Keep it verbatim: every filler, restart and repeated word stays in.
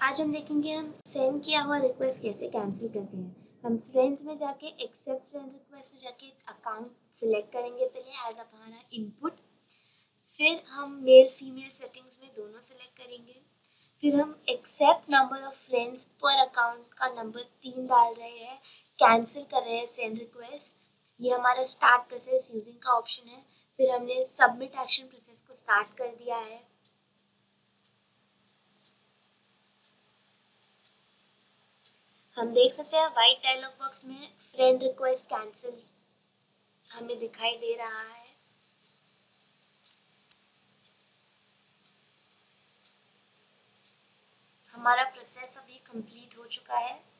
आज हम देखेंगे हम सेंड किया हुआ रिक्वेस्ट कैसे कैंसिल करते हैं। हम फ्रेंड्स में जाके एक्सेप्ट फ्रेंड रिक्वेस्ट में जाके अकाउंट सिलेक्ट करेंगे पहले एज हमारा इनपुट। फिर हम मेल फीमेल सेटिंग्स में दोनों सेलेक्ट करेंगे। फिर हम एक्सेप्ट नंबर ऑफ फ्रेंड्स पर अकाउंट का नंबर तीन डाल रहे हैं, कैंसिल कर रहे हैं सेंड रिक्वेस्ट। ये हमारा स्टार्ट प्रोसेस यूजिंग का ऑप्शन है। फिर हमने सबमिट एक्शन प्रोसेस को स्टार्ट कर दिया है। हम देख सकते हैं वाइट डायलॉग बॉक्स में फ्रेंड रिक्वेस्ट कैंसिल हमें दिखाई दे रहा है। हमारा प्रोसेस अभी कंप्लीट हो चुका है।